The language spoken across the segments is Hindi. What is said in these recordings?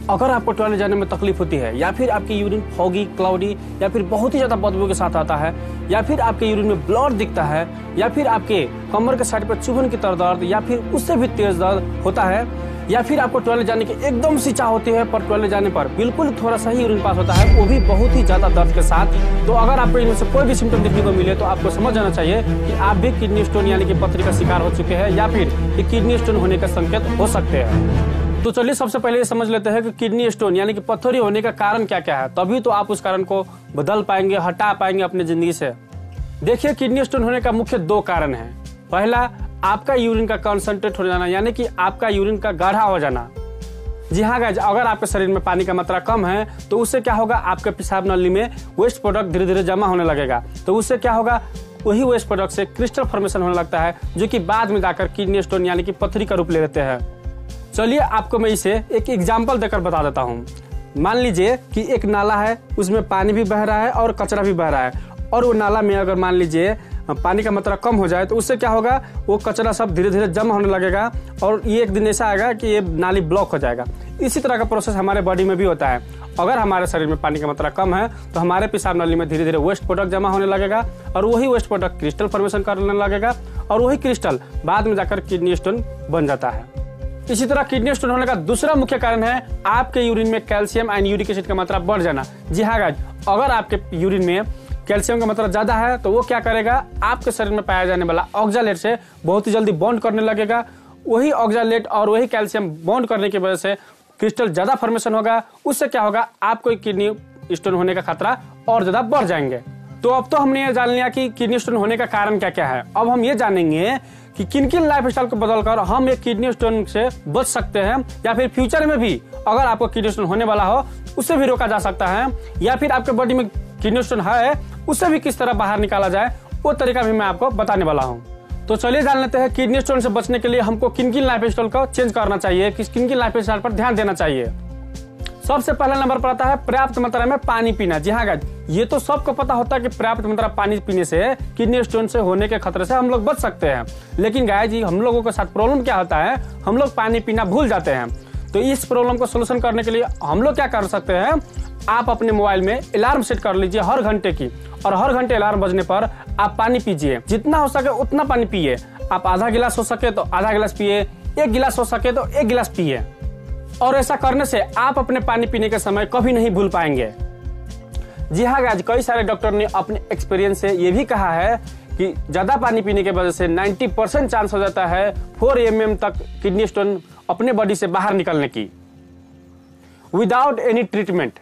अगर आपको टॉयलेट जाने में तकलीफ होती है, या फिर आपकी यूरिन फॉगी, क्लाउडी, या फिर बहुत ही ज्यादा बदबू के साथ आता है, या फिर आपके यूरिन में ब्लड दिखता है, या फिर आपके कमर के साइड पर चुभन की तरह दर्द, या फिर उससे भी तेज दर्द होता है, या फिर आपको टॉयलेट जाने की एकदम सी चाह होती है पर टॉयलेट जाने पर बिल्कुल थोड़ा सा ही यूरिन पास होता है, वो भी बहुत ही ज्यादा दर्द के साथ, तो अगर आपको इनमें से कोई भी सिम्टम देखने को मिले तो आपको समझ जाना चाहिए कि आप भी किडनी स्टोन यानी कि पथरी का शिकार हो चुके हैं, या फिर किडनी स्टोन होने का संकेत हो सकते हैं। तो चलिए सबसे पहले ये समझ लेते हैं कि किडनी स्टोन यानी कि पथरी होने का कारण क्या क्या है, तभी तो आप उस कारण को बदल पाएंगे, हटा पाएंगे अपनी जिंदगी से। देखिए, किडनी स्टोन होने का मुख्य 2 कारण है। पहला, आपका यूरिन का कंसंट्रेट हो जाना, यानी कि आपका यूरिन का गाढ़ा हो जाना। जी हाँ गाइस, अगर आपके शरीर में पानी का मात्रा कम है तो उससे क्या होगा, आपके पेशाब नली में वेस्ट प्रोडक्ट धीरे धीरे जमा होने लगेगा, तो उससे क्या होगा, वही वेस्ट प्रोडक्ट से क्रिस्टल फॉर्मेशन होने लगता है, जो कि बाद में जाकर किडनी स्टोन यानी कि पथरी का रूप ले लेते हैं। चलिए आपको मैं इसे एक एग्जाम्पल देकर बता देता हूँ। मान लीजिए कि एक नाला है, उसमें पानी भी बह रहा है और कचरा भी बह रहा है, और वो नाला में अगर मान लीजिए पानी का मात्रा कम हो जाए तो उससे क्या होगा, वो कचरा सब धीरे धीरे जमा होने लगेगा और ये एक दिन ऐसा आएगा कि ये नाली ब्लॉक हो जाएगा। इसी तरह का प्रोसेस हमारे बॉडी में भी होता है। अगर हमारे शरीर में पानी का मात्रा कम है तो हमारे पेशाब नली में धीरे धीरे वेस्ट प्रोडक्ट जमा होने लगेगा, और वही वेस्ट प्रोडक्ट क्रिस्टल फॉर्मेशन करने लगेगा, और वही क्रिस्टल बाद में जाकर किडनी स्टोन बन जाता है। इसी तरह किडनी स्टोन होने का दूसरा मुख्य कारण है आपके यूरिन में कैल्शियम एंड यूरिक एसिड का मात्रा बढ़ जाना। जी हाँ गाइस, अगर आपके यूरिन में कैल्शियम का मात्रा ज्यादा है तो वो क्या करेगा, आपके शरीर में पाया जाने वाला ऑक्जालेट से बहुत ही जल्दी बॉन्ड करने लगेगा। वही ऑक्जालेट और वही कैल्शियम बॉन्ड करने की वजह से क्रिस्टल ज्यादा फॉर्मेशन होगा, उससे क्या होगा, आपको किडनी स्टोन होने का खतरा और ज्यादा बढ़ जाएंगे। तो अब तो हमने ये जान लिया कि किडनी स्टोन होने का कारण क्या क्या है। अब हम ये जानेंगे कि किन किन लाइफ स्टाइल को बदलकर हम एक किडनी स्टोन से बच सकते हैं, या फिर फ्यूचर में भी अगर आपको किडनी स्टोन होने वाला हो उससे भी रोका जा सकता है, या फिर आपके बॉडी में किडनी स्टोन है उससे भी किस तरह बाहर निकाला जाए, वो तरीका भी मैं आपको बताने वाला हूँ। तो चलिए जान लेते हैं किडनी स्टोन से बचने के लिए हमको किन किन लाइफ स्टाइल को चेंज करना चाहिए, किन किन लाइफ स्टाइल पर ध्यान देना चाहिए। सबसे पहला नंबर पर आता है पर्याप्त मात्रा में पानी पीना। जी हाँ गाइस, ये तो सबको पता होता है कि पर्याप्त मात्रा पानी पीने से किडनी स्टोन से होने के खतरे से हम लोग बच सकते हैं, लेकिन गाइस जी हम लोगों के साथ प्रॉब्लम क्या होता है, हम लोग पानी पीना भूल जाते हैं। तो इस प्रॉब्लम को सोल्यूशन करने के लिए हम लोग क्या कर सकते हैं, आप अपने मोबाइल में अलार्म सेट कर लीजिए हर घंटे की, और हर घंटे अलार्म बजने पर आप पानी पीजिए, जितना हो सके उतना पानी पिए। आप आधा गिलास हो सके तो आधा गिलास पिए, 1 गिलास हो सके तो 1 गिलास पिए, और ऐसा करने से आप अपने पानी पीने के समय कभी नहीं भूल पाएंगे। जी हाँ गाइस, कई सारे डॉक्टर ने अपने एक्सपीरियंस से ये भी कहा है कि ज्यादा पानी पीने की वजह से 90% चांस हो जाता है 4 mm तक किडनी स्टोन अपने बॉडी से बाहर निकलने की, विदाउट एनी ट्रीटमेंट।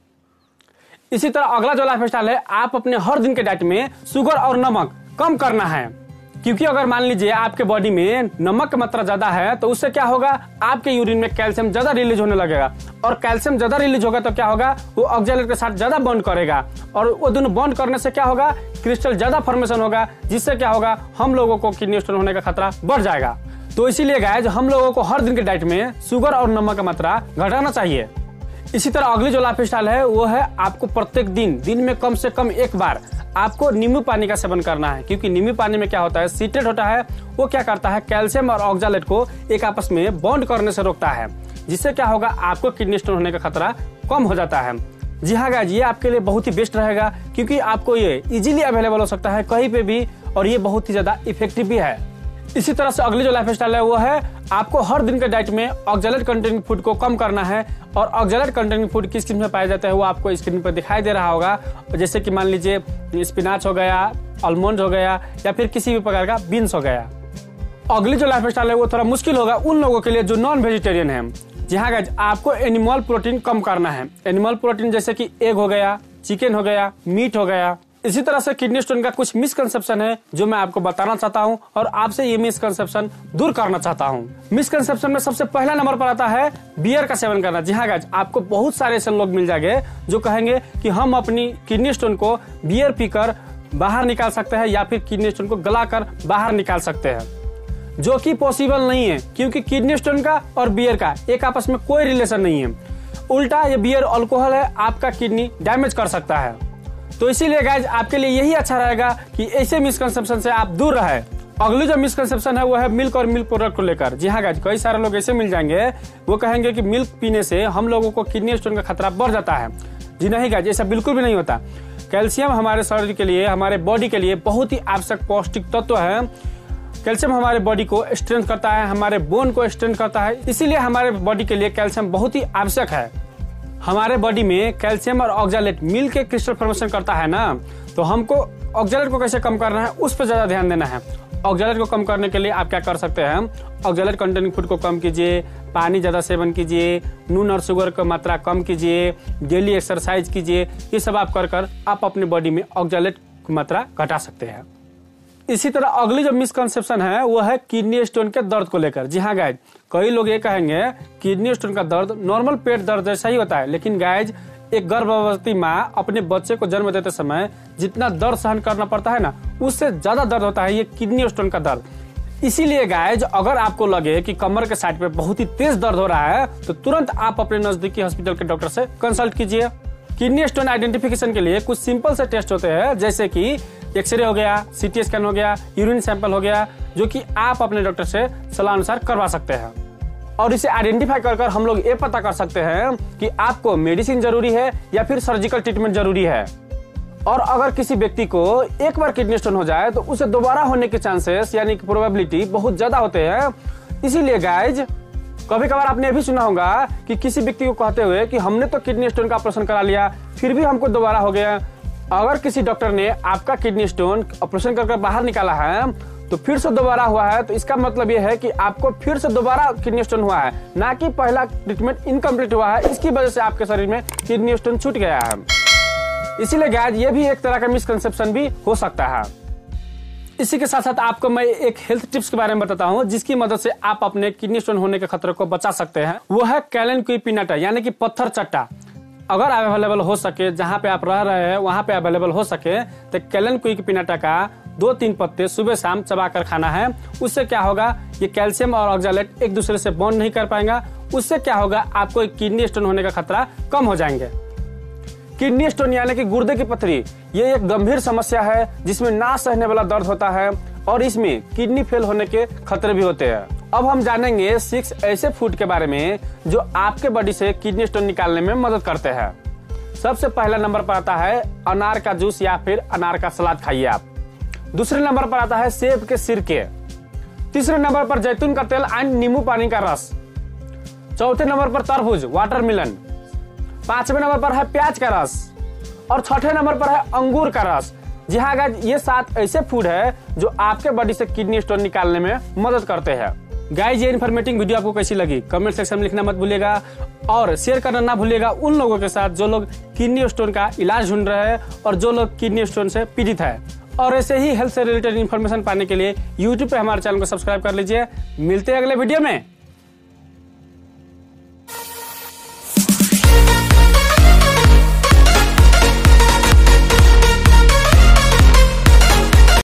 इसी तरह अगला जो लाइफ स्टाइल है, आप अपने हर दिन के डाइट में शुगर और नमक कम करना है, क्योंकि अगर मान लीजिए आपके बॉडी में नमक की मात्रा ज्यादा है तो उससे क्या होगा, आपके यूरिन में कैल्शियम ज्यादा रिलीज होने लगेगा, और कैल्शियम ज्यादा रिलीज होगा तो क्या होगा, वो ऑक्जालेट के साथ ज्यादा बॉन्ड करेगा, और वो दोनों बॉन्ड करने से क्या होगा, क्रिस्टल ज्यादा फॉर्मेशन होगा, जिससे क्या होगा, हम लोगों को किडनी स्टोन होने का खतरा बढ़ जाएगा। तो इसीलिए गाइस हम लोगों को हर दिन के डाइट में शुगर और नमक की मात्रा घटाना चाहिए। इसी तरह अगली जो लाइफ स्टाइल है वो है आपको प्रत्येक दिन में कम से कम 1 बार आपको नींबू पानी का सेवन करना है, क्योंकि नींबू पानी में क्या होता है, सीट्रेट होता है, वो क्या करता है, कैल्शियम और ऑक्जालेट को एक आपस में बॉन्ड करने से रोकता है, जिससे क्या होगा, आपको किडनी स्टोन होने का खतरा कम हो जाता है। जी हाँ गाइस, ये आपके लिए बहुत ही बेस्ट रहेगा, क्योंकि आपको ये इजीली अवेलेबल हो सकता है कहीं पे भी, और ये बहुत ही ज्यादा इफेक्टिव भी है। इसी तरह से अगली जो लाइफ स्टाइल है वो है आपको हर दिन के डाइट में ऑक्जालेट कंटेनिंग फूड को कम करना है, और ऑक्जालेट कंटेनिंग फूड किस किस्म में पाया जाता है वो आपको स्क्रीन पर दिखाई दे रहा होगा, जैसे कि मान लीजिए स्पिनाच हो गया, आलमंड हो गया, या फिर किसी भी प्रकार का बीन्स हो गया। अगली जो लाइफ स्टाइल है वो थोड़ा मुश्किल होगा उन लोगों के लिए जो नॉन वेजिटेरियन है। जी हाँ गाइस, आपको एनिमल प्रोटीन कम करना है। एनिमल प्रोटीन जैसे कि एग हो गया, चिकन हो गया, मीट हो गया। इसी तरह से किडनी स्टोन का कुछ मिसकंसेप्शन है जो मैं आपको बताना चाहता हूं, और आपसे ये मिसकंसेप्शन दूर करना चाहता हूं। मिसकंसेप्शन में सबसे पहला नंबर पर आता है बियर का सेवन करना। जी हाँ गाइस, आपको बहुत सारे ऐसे लोग मिल जाएंगे जो कहेंगे कि हम अपनी किडनी स्टोन को बियर पीकर बाहर निकाल सकते हैं, या फिर किडनी स्टोन को गलाकर बाहर निकाल सकते हैं, जो कि पॉसिबल नहीं है, क्योंकि किडनी स्टोन का और बियर का एक आपस में कोई रिलेशन नहीं है। उल्टा ये बियर अल्कोहल है, आपका किडनी डैमेज कर सकता है। तो इसीलिए गाइज आपके लिए यही अच्छा रहेगा कि ऐसे मिसकंसेप्शन से आप दूर रहे, अगली जो मिसकंसेप्शन है वो है मिल्क और मिल्क प्रोडक्ट को लेकर। जी हाँ गाइस, कई सारे लोग ऐसे मिल जाएंगे, वो कहेंगे कि मिल्क पीने से हम लोगों को किडनी स्टोन का खतरा बढ़ जाता है। जी नहीं गाइस, ऐसा बिल्कुल भी नहीं होता। कैल्शियम हमारे शरीर के लिए, हमारे बॉडी के लिए बहुत ही आवश्यक पौष्टिक तत्व है। कैल्शियम हमारे बॉडी को स्ट्रेंथ करता है, हमारे बोन को स्ट्रेंथ करता है, इसीलिए हमारे बॉडी के लिए कैल्शियम बहुत ही आवश्यक है। हमारे बॉडी में कैल्शियम और ऑक्सैलेट मिल के क्रिस्टल फॉर्मेशन करता है ना, तो हमको ऑक्सैलेट को कैसे कम करना है उस पर ज्यादा ध्यान देना है। ऑक्सैलेट को कम करने के लिए आप क्या कर सकते हैं, ऑक्सैलेट कंटेनिंग फूड को कम कीजिए, पानी ज्यादा सेवन कीजिए, नून और शुगर की मात्रा कम कीजिए, डेली एक्सरसाइज कीजिए। ये सब आप कर आप अपनी बॉडी में ऑक्सैलेट की मात्रा घटा सकते हैं। इसी तरह अगली जो मिसकंसेप्शन है वो है किडनी स्टोन के दर्द को लेकर। जी हाँ गाइज, कई लोग ये कहेंगे किडनी स्टोन का दर्द नॉर्मल पेट दर्द जैसा ही होता है, लेकिन गाइज एक गर्भवती माँ अपने बच्चे को जन्म देते समय जितना दर्द सहन करना पड़ता है ना, उससे ज्यादा दर्द होता है ये किडनी स्टोन का दर्द। इसीलिए गाइज, अगर आपको लगे कि कमर के साइड पे बहुत ही तेज दर्द हो रहा है तो तुरंत आप अपने नजदीकी हॉस्पिटल के डॉक्टर से कंसल्ट कीजिए। किडनी स्टोन आइडेंटिफिकेशन के लिए कुछ सिंपल से टेस्ट होते हैं, जैसे कि एक्सरे हो गया, सीटी स्कैन हो गया, यूरिन सैंपल हो गया, जो कि आप अपने डॉक्टर से सलाह अनुसार करवा सकते हैं। और इसे आइडेंटिफाई कर हम लोग ये पता कर सकते हैं कि आपको मेडिसिन जरूरी है या फिर सर्जिकल ट्रीटमेंट जरूरी है। और अगर किसी व्यक्ति को एक बार किडनी स्टोन हो जाए तो उसे दोबारा होने के चांसेस यानी कि प्रोबेबिलिटी बहुत ज्यादा होते हैं। इसीलिए गाइज, कभी कभार आपने भी सुना होगा कि किसी व्यक्ति को कहते हुए कि हमने तो किडनी स्टोन का ऑपरेशन करा लिया फिर भी हमको दोबारा हो गया। अगर किसी डॉक्टर ने आपका किडनी स्टोन ऑपरेशन कर बाहर निकाला है तो फिर से दोबारा हुआ है, तो इसका मतलब यह है कि आपको फिर से दोबारा किडनी स्टोन हुआ है, ना कि पहला ट्रीटमेंट इनकम्प्लीट हुआ है, इसकी वजह से आपके शरीर में किडनी स्टोन छूट गया है। इसीलिए गाइस, ये भी एक तरह का मिसकंसेप्शन भी हो सकता है। इसी के साथ साथ आपको मैं एक हेल्थ टिप्स के बारे में बताता हूँ जिसकी मदद से आप अपने किडनी स्टोन होने के खतरे को बचा सकते हैं। वो है कैलन क्वी पीनट यानी कि पत्थर चट्टा। अगर अवेलेबल हो सके, जहाँ पे आप रह रहे हैं वहां पे अवेलेबल हो सके, तो कैलन क्वी पीनट का 2-3 पत्ते सुबह शाम चबा कर खाना है। उससे क्या होगा, ये कैल्शियम और ऑक्सैलेट एक दूसरे से बॉन्ड नहीं कर पाएगा। उससे क्या होगा, आपको किडनी स्टोन होने का खतरा कम हो जाएंगे। किडनी स्टोन यानी कि गुर्दे की पथरी, ये एक गंभीर समस्या है जिसमें ना सहने वाला दर्द होता है और इसमें किडनी फेल होने के खतरे भी होते हैं। अब हम जानेंगे 6 ऐसे फूड के बारे में जो आपके बॉडी से किडनी स्टोन निकालने में मदद करते हैं। सबसे पहला नंबर पर आता है अनार का जूस या फिर अनार का सलाद खाइए आप। दूसरे नंबर पर आता है सेब के सिरके। तीसरे नंबर पर जैतून का तेल एंड नींबू पानी का रस। चौथे नंबर पर तरबूज वाटरमेलन। 5वें नंबर पर है प्याज का रस और 6ठे नंबर पर है अंगूर का रस। जी हाँ गाइज, ये 7 ऐसे फूड है जो आपके बॉडी से किडनी स्टोन निकालने में मदद करते हैं। गाइज, ये इन्फॉर्मेटिव वीडियो आपको कैसी लगी कमेंट सेक्शन में लिखना मत भूलिएगा और शेयर करना ना भूलिएगा उन लोगों के साथ जो लोग किडनी स्टोन का इलाज ढूंढ रहे हैं और जो लोग किडनी स्टोन से पीड़ित है। और ऐसे ही हेल्थ से रिलेटेड इन्फॉर्मेशन पाने के लिए यूट्यूब पे हमारे चैनल को सब्सक्राइब कर लीजिए। मिलते हैं अगले वीडियो में।